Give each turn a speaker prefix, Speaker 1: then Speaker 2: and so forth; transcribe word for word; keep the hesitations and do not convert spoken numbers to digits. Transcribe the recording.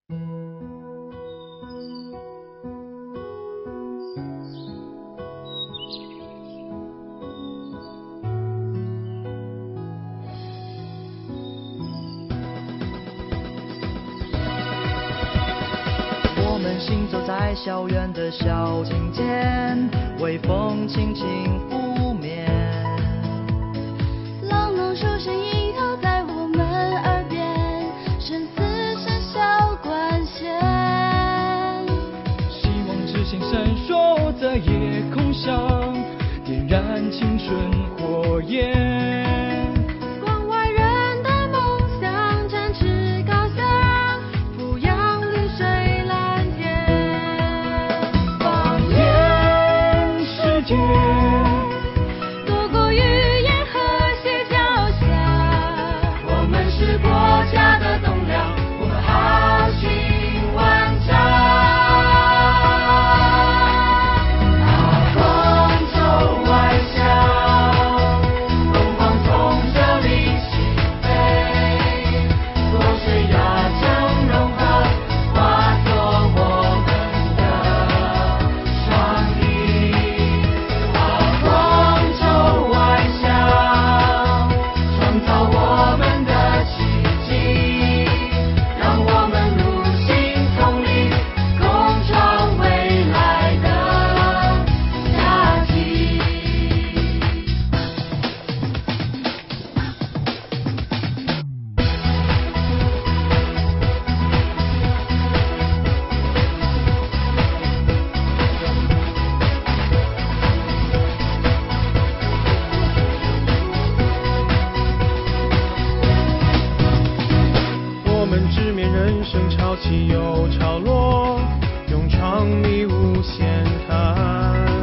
Speaker 1: 我们行走在校园的小径间，微风轻轻拂面，
Speaker 2: 朗朗书声萦绕在我们耳边，生死生肖关弦。
Speaker 3: 希望之星闪烁在夜空上，点燃青春火焰。
Speaker 2: 关外人的梦想展翅高翔，俯仰绿水蓝天。放眼世界，多过语言和谐交响。我们是国家的栋梁，我们豪情万丈。啊，广州外乡，凤凰从这里起飞，浊水压江融合，化作我们的双翼。啊，广州外乡，创造我们的奇迹，让我们路行统领，共创未来的佳绩。
Speaker 3: 我们直面人生潮起又潮落，勇闯迷雾险滩。